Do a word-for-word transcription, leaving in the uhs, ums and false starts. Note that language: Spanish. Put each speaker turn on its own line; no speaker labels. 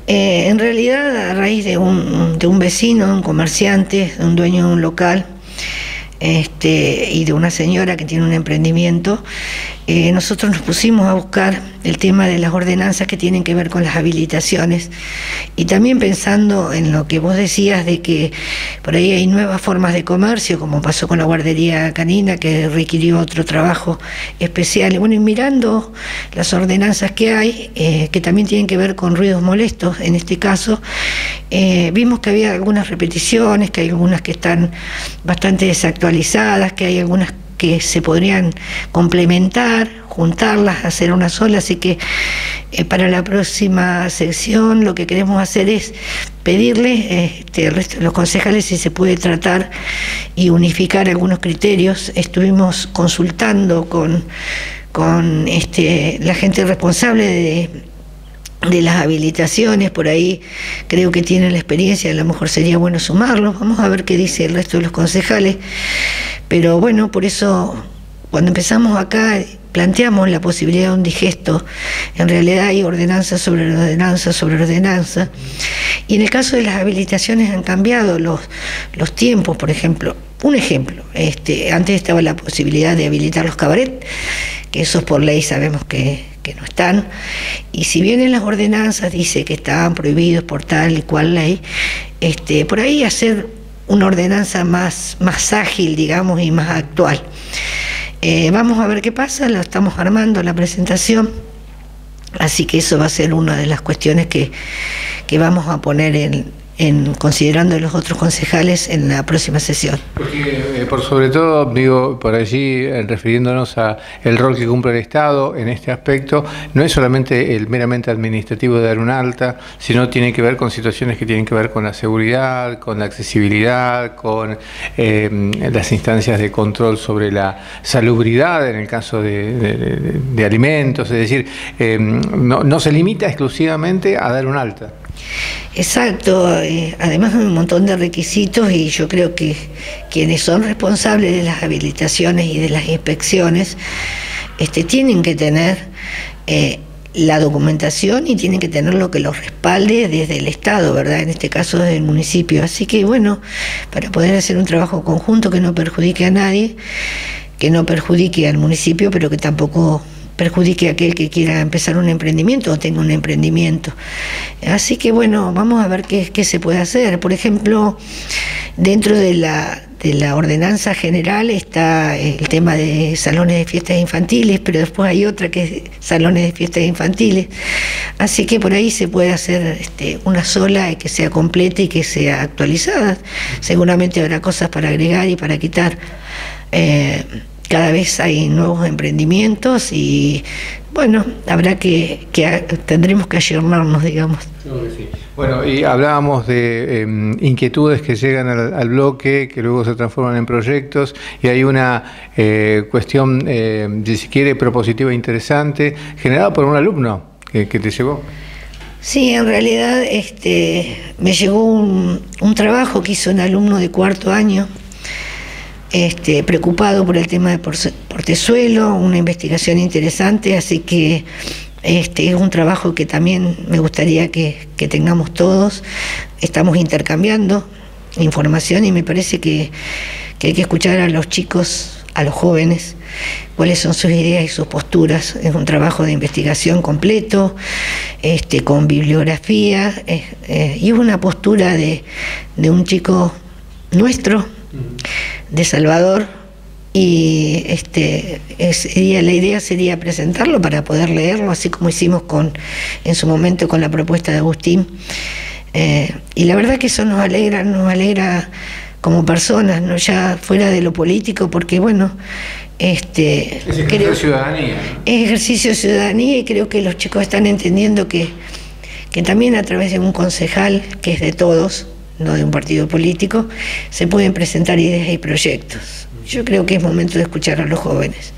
Eh, en realidad, a raíz de un, de un vecino, un comerciante, un dueño de un local, este, y de una señora que tiene un emprendimiento, eh, nosotros nos pusimos a buscar el tema de las ordenanzas que tienen que ver con las habilitaciones, y también pensando en lo que vos decías de que por ahí hay nuevas formas de comercio, como pasó con la guardería canina, que requirió otro trabajo especial. Y bueno, y mirando las ordenanzas que hay, eh, que también tienen que ver con ruidos molestos, en este caso, eh, vimos que había algunas repeticiones, que hay algunas que están bastante desactualizadas, que hay algunas que se podrían complementar, juntarlas, hacer una sola. Así que eh, para la próxima sección lo que queremos hacer es pedirle eh, este, al resto de los concejales si se puede tratar y unificar algunos criterios. Estuvimos consultando con, con este, la gente responsable de de las habilitaciones, por ahí creo que tienen la experiencia, a lo mejor sería bueno sumarlos. Vamos a ver qué dice el resto de los concejales, pero bueno, por eso cuando empezamos acá planteamos la posibilidad de un digesto. En realidad hay ordenanza sobre ordenanza sobre ordenanza, y en el caso de las habilitaciones han cambiado los, los tiempos. Por ejemplo, un ejemplo, este, antes estaba la posibilidad de habilitar los cabaret, que esos por ley sabemos que, que no están, y si bien en las ordenanzas dice que estaban prohibidos por tal y cual ley, este, por ahí hacer una ordenanza más, más ágil, digamos, y más actual. Eh, vamos a ver qué pasa, lo estamos armando la presentación, así que eso va a ser una de las cuestiones que, que vamos a poner en, en considerando a los otros concejales en la próxima sesión.
Porque, eh, por sobre todo, digo, por allí, eh, refiriéndonos a el rol que cumple el Estado en este aspecto, no es solamente el meramente administrativo de dar un alta, sino tiene que ver con situaciones que tienen que ver con la seguridad, con la accesibilidad, con eh, las instancias de control sobre la salubridad en el caso de, de, de, de alimentos, es decir, eh, no, no se limita exclusivamente a dar un alta.
Exacto, eh, además hay un montón de requisitos, y yo creo que quienes son responsables de las habilitaciones y de las inspecciones este, tienen que tener eh, la documentación, y tienen que tener lo que los respalde desde el Estado, ¿verdad? En este caso desde el municipio. Así que bueno, para poder hacer un trabajo conjunto que no perjudique a nadie, que no perjudique al municipio, pero que tampoco perjudique a aquel que quiera empezar un emprendimiento o tenga un emprendimiento. Así que bueno, vamos a ver qué, qué se puede hacer. Por ejemplo, dentro de la, de la ordenanza general está el tema de salones de fiestas infantiles, pero después hay otra que es salones de fiestas infantiles. Así que por ahí se puede hacer este, una sola y que sea completa y que sea actualizada. Seguramente habrá cosas para agregar y para quitar. Eh, Cada vez hay nuevos emprendimientos y bueno, habrá que, que tendremos que ayornarnos, digamos.
Sí. Bueno, y hablábamos de eh, inquietudes que llegan al, al bloque, que luego se transforman en proyectos, y hay una eh, cuestión, eh, si se quiere, propositiva interesante, generada por un alumno que, que te llegó.
Sí, en realidad este, me llegó un, un trabajo que hizo un alumno de cuarto año, Este, preocupado por el tema de portezuelo, una investigación interesante, así que este, es un trabajo que también me gustaría que, que tengamos todos. Estamos intercambiando información y me parece que, que hay que escuchar a los chicos, a los jóvenes, cuáles son sus ideas y sus posturas. Es un trabajo de investigación completo, este, con bibliografía, eh, eh, y es una postura de, de un chico nuestro, de Salvador, y este, sería, la idea sería presentarlo para poder leerlo, así como hicimos con, en su momento con la propuesta de Agustín, eh, y la verdad que eso nos alegra, nos alegra como personas, no ya fuera de lo político, porque bueno, este,
es ejercicio creo, de ciudadanía.
Es ejercicio de ciudadanía, y creo que los chicos están entendiendo que, que también a través de un concejal, que es de todos, no de un partido político, se pueden presentar ideas y proyectos. Yo creo que es momento de escuchar a los jóvenes.